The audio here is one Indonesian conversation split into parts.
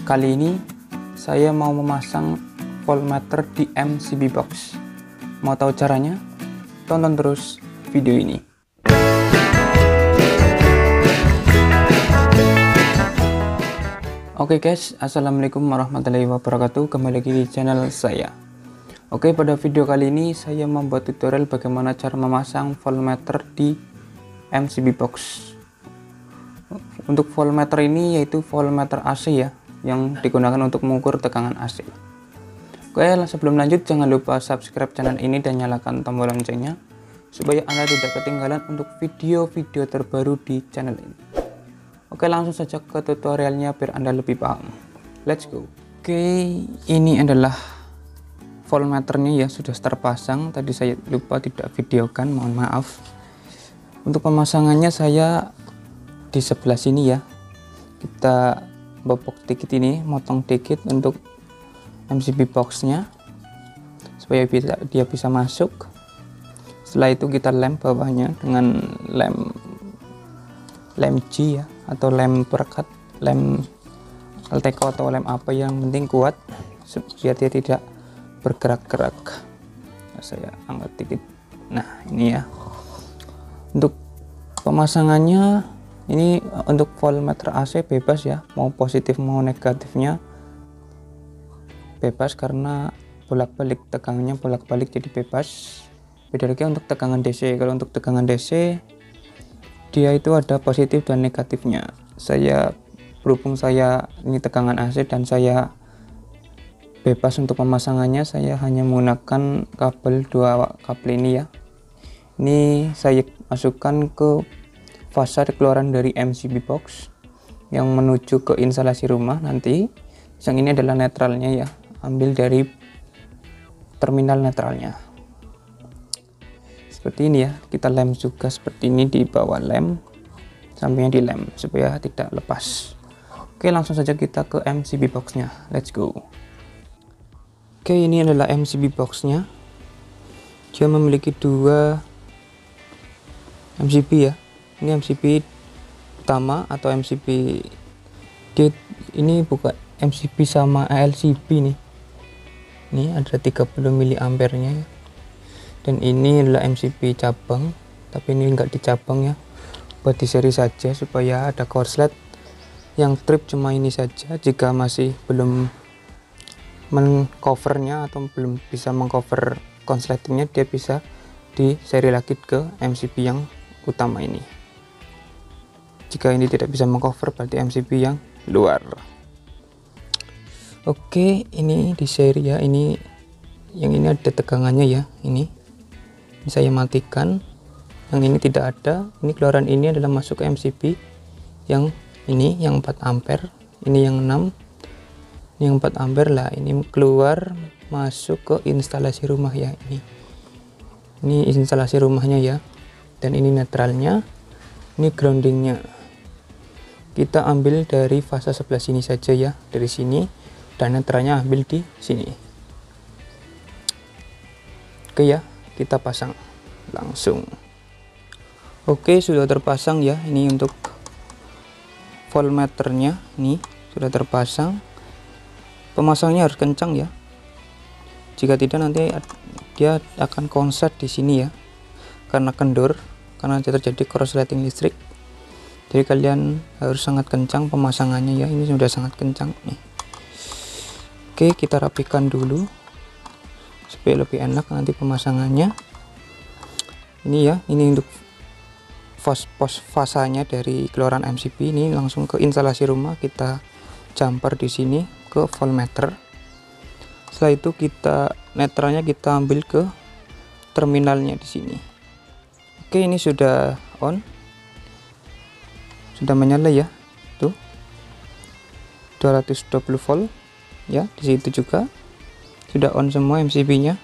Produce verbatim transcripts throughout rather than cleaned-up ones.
Kali ini saya mau memasang voltmeter di M C B box. Mau tahu caranya? Tonton terus video ini. Oke guys, assalamualaikum warahmatullahi wabarakatuh. Kembali lagi di channel saya. Oke, pada video kali ini saya membuat tutorial bagaimana cara memasang voltmeter di M C B box. Untuk voltmeter ini yaitu voltmeter A C ya, yang digunakan untuk mengukur tegangan A C. Oke, sebelum lanjut jangan lupa subscribe channel ini dan nyalakan tombol loncengnya supaya Anda tidak ketinggalan untuk video-video terbaru di channel ini. Oke, langsung saja ke tutorialnya biar Anda lebih paham. Let's go. Oke, ini adalah voltmeternya ya, sudah terpasang. Tadi saya lupa tidak videokan, mohon maaf. Untuk pemasangannya saya di sebelah sini ya, kita bobok dikit ini, motong dikit untuk M C B boxnya supaya bisa, dia bisa masuk. Setelah itu kita lem bawahnya dengan lem lem G ya, atau lem perekat, lem Alteco atau lem apa, yang penting kuat biar dia tidak bergerak-gerak. Saya angkat dikit. Nah ini ya, untuk pemasangannya. Ini untuk voltmeter A C bebas ya, mau positif mau negatifnya bebas karena bolak-balik tegangannya, bolak-balik jadi bebas. Beda lagi untuk tegangan D C. Kalau untuk tegangan D C dia itu ada positif dan negatifnya. Saya berhubung saya ini tegangan A C dan saya bebas untuk pemasangannya, saya hanya menggunakan kabel dua kabel ini ya. Ini saya masukkan ke fasa keluaran dari M C B box yang menuju ke instalasi rumah nanti. Yang ini adalah netralnya ya, ambil dari terminal netralnya seperti ini ya. Kita lem juga seperti ini, di bawah lem, sampingnya dilem supaya tidak lepas. Oke, langsung saja kita ke M C B boxnya. Let's go. Oke, ini adalah M C B boxnya. Dia memiliki dua M C B ya. Ini M C B utama atau M C B, dia ini bukan M C B sama L C B nih. Ini ada tiga puluh mili ampere nya ya. Dan ini adalah M C B cabang, tapi ini enggak dicabang ya, buat di seri saja supaya ada korslet. Yang trip cuma ini saja. Jika masih belum mengcovernya atau belum bisa mengcover konsletingnya, dia bisa di seri lagi ke M C B yang utama ini. Jika ini tidak bisa mengcover, berarti M C B yang luar. Oke, ini di seri ya. Ini yang ini ada tegangannya ya. Ini, ini saya matikan. Yang ini tidak ada. Ini keluaran ini adalah masuk ke M C B yang ini, yang empat ampere. Ini yang enam. Ini yang empat ampere lah. Ini keluar masuk ke instalasi rumah ya. Ini, ini instalasi rumahnya ya. Dan ini netralnya. Ini groundingnya. Kita ambil dari fasa sebelah sini saja ya, dari sini, dan netralnya ambil di sini. Oke ya, kita pasang langsung. Oke, sudah terpasang ya. Ini untuk voltmeternya, ini sudah terpasang. Pemasangnya harus kencang ya. Jika tidak nanti dia akan konslet di sini ya, karena kendor, karena terjadi korsleting listrik. Jadi kalian harus sangat kencang pemasangannya ya. Ini sudah sangat kencang nih. Oke, kita rapikan dulu supaya lebih enak nanti pemasangannya. Ini ya, ini untuk pos pos fasanya dari keluaran M C B. Ini langsung ke instalasi rumah, kita jumper di sini ke voltmeter. Setelah itu kita netralnya kita ambil ke terminalnya di sini. Oke, ini sudah on, sudah menyala ya, tuh dua ratus dua puluh volt ya. Di situ juga sudah on semua M C B nya.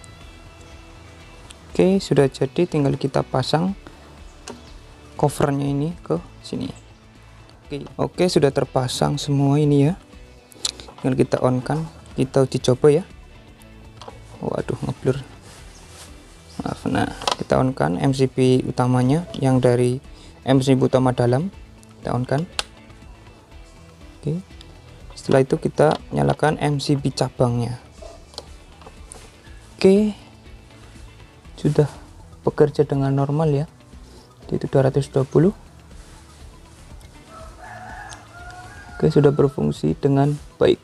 Oke, sudah jadi, tinggal kita pasang covernya ini ke sini. Oke, oke sudah terpasang semua ini ya, tinggal kita on kan, kita uji coba ya. Waduh, ngeblur, maaf. Nah, kita on kan M C B utamanya yang dari M C B utama dalam, kita on kan. Oke, Setelah itu kita nyalakan M C B cabangnya. Oke, sudah bekerja dengan normal ya, yaitu dua ratus dua puluh. Oke, sudah berfungsi dengan baik.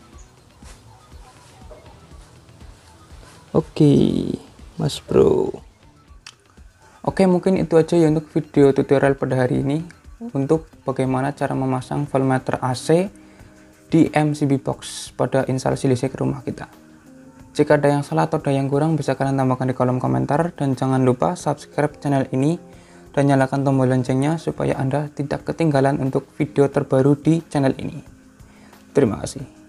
Oke Mas Bro. Oke, mungkin itu aja ya untuk video tutorial pada hari ini untuk bagaimana cara memasang voltmeter A C di M C B box pada instalasi listrik rumah kita. Jika ada yang salah atau ada yang kurang, bisa kalian tambahkan di kolom komentar, dan jangan lupa subscribe channel ini dan nyalakan tombol loncengnya supaya Anda tidak ketinggalan untuk video terbaru di channel ini. Terima kasih.